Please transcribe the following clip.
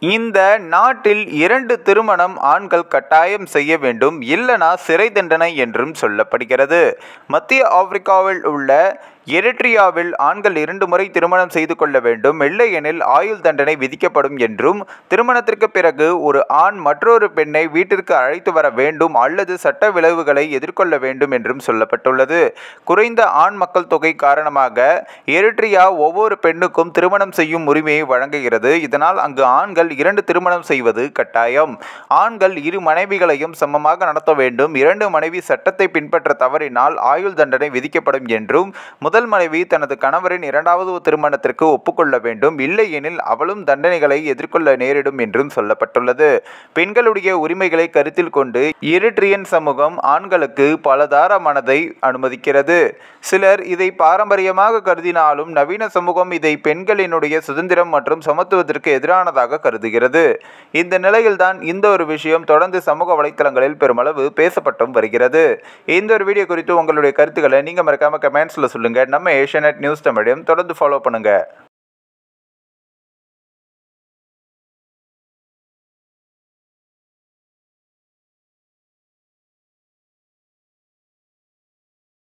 இந்த நாட்டில் 2 திருமணம் ஆண்கள் கட்டாயம் செய்ய வேண்டும், இல்லனா சிறை தண்டனை என்றும் சொல்லப்படுகிறது. மத்திய ஆப்பிரிக்காவில் உள்ள எரிட்ரியாவில் ஆண்கள் 2 முறை திருமணம் செய்து கொள்ள வேண்டும், இல்லையெனில் ஆயுள் தண்டனை விதிக்கப்படும் என்றும், திருமணத்திற்கு பிறகு ஒரு ஆண் மற்றொரு பெண்ணை வீட்டிற்கு அழைத்து வர வேண்டும் அல்லது சட்ட விளைவுகளை எதிர்கொள்ள வேண்டும் என்றும் சொல்லப்பட்டுள்ளது. குறைந்த ஆண் மக்கள் தொகை காரணமாக எரிட்ரியா ஒவ்வொரு பெண்ணுக்கும் திருமணம் செய்யும் உரிமையை வழங்குகிறது. இதனால் அங்கு ஆண்கள் 2 திருமணம் செய்வது கட்டாயம். ஆண்கள் 2 மனைவிகளையும் சமமாக நடத்த வேண்டும். 2 மனைவி சட்டத்தை பின்பற்ற தவறினால் ஆயுள் தண்டனை விதிக்கப்படும் என்றும், முதல் மனைவி தனது கணவரின் 2வது திருமணத்திற்கு ஒப்புக்கொள்ள வேண்டும், இல்லையெனில் அவளும் தண்டனைகளை எதிர்கொள்ள நேரிடும் என்றும் சொல்லப்பட்டுள்ளது. பெண்களுடைய உரிமைகளை கருத்தில் கொண்டு எரிட்ரியன் சமூகம் ஆண்களுக்கு பலதார மனதை அனுமதிக்கிறது. சிலர் இதை பாரம்பரியமாக கருதினாலும் நவீன சமூகம் இதை பெண்களினுடைய சுதந்திரம் மற்றும் சமத்துவத்திற்கு எதிரானதாக கருதுகிறது. இந்த நிலையில்தான் இந்த ஒரு விஷயம் தொடர்ந்து சமூக வலைத்தளங்களில் பெருமளவு பேசப்பட்டும் வருகிறது. இந்த ஒரு வீடியோ குறித்து உங்களுடைய கருத்துக்களை நீங்க மறக்காம கமெண்ட்ஸ்ல சொல்லுங்க. நம்ம ஏஷியாநெட் நியூஸ் தமிழையும் தொடர்ந்து ஃபாலோ பண்ணுங்க.